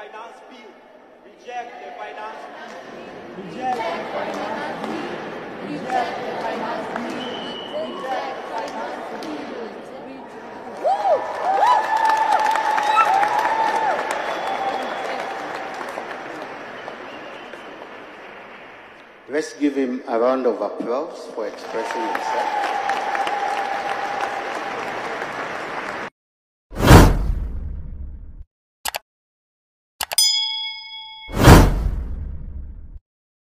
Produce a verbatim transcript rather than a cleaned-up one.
finance bill. Reject the finance bill. Reject the finance bill. Reject the finance bill. Reject the finance bill. Woo! Let's give him a round of applause for expressing himself.